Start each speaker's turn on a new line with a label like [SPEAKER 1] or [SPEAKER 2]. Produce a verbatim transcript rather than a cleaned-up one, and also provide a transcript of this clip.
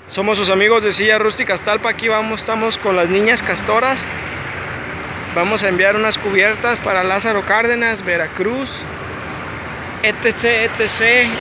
[SPEAKER 1] Somos sus amigos de Silla Rústica Talpa. Aquí vamos, estamos con las niñas castoras. Vamos a enviar unas cubiertas para Lázaro Cárdenas, Veracruz, etc, etcétera